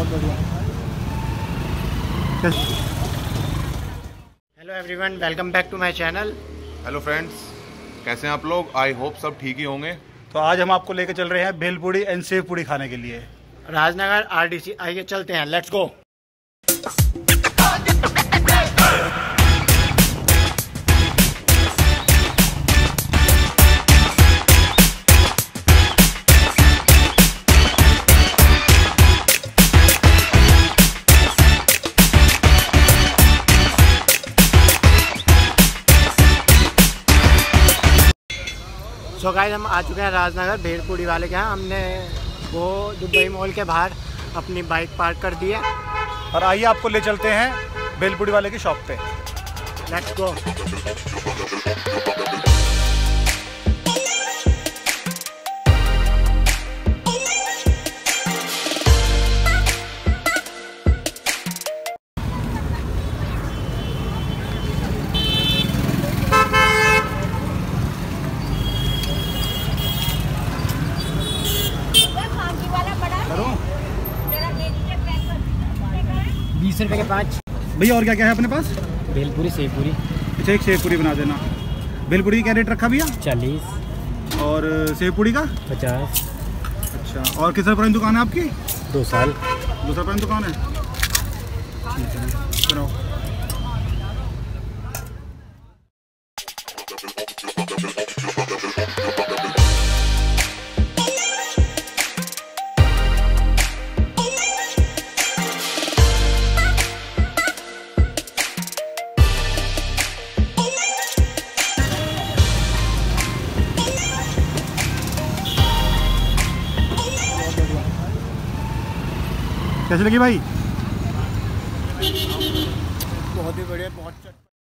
Hello everyone, welcome back to my channel. Hello friends, कैसे हैं आप लोग? आई होप सब ठीक ही होंगे। तो आज हम आपको लेकर चल रहे हैं भेलपूड़ी एंड सेव पूड़ी खाने के लिए राजनगर आरडीसी। आइए चलते हैं, लेट्स गो। सो गाइस, हम आ चुके हैं राजनगर भेलपूड़ी वाले के यहाँ। हमने वो दुबई मॉल के बाहर अपनी बाइक पार्क कर दी है और आइए आपको ले चलते हैं भेलपूड़ी वाले की शॉप पे। Let's go. ₹20 के 5। भैया और क्या क्या है अपने पास? भेलपूरी, सेव पूरी। अच्छा, एक सेव पूरी बना देना। भेलपूरी की क्या रेट रखा भैया? 40। और सेव पूड़ी का 50। अच्छा, और किस तरह पुरानी दुकान है आपकी? 2 साल। 2 साल पुरानी दुकान है। ठीक है, कराओ। कैसे लगी भाई? बहुत ही बढ़िया, बहुत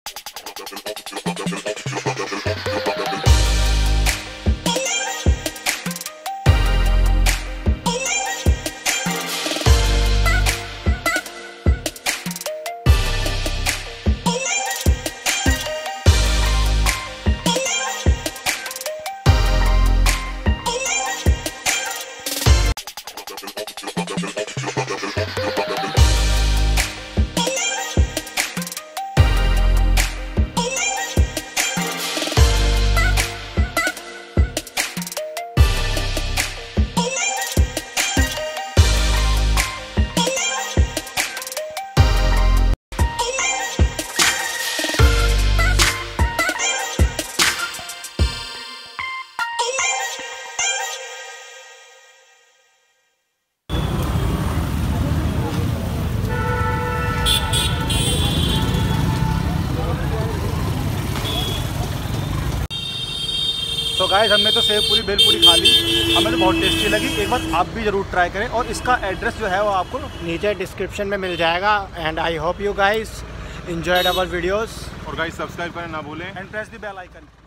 तो गाइस, हमने तो सेव पूरी भेलपूड़ी खा ली, हमें तो बहुत टेस्टी लगी। एक बार आप भी ज़रूर ट्राई करें और इसका एड्रेस जो है वो आपको नीचे डिस्क्रिप्शन में मिल जाएगा। And I hope you guys enjoyed our videos। और गाइस, सब्सक्राइब करना ना भूलें and press the bell icon.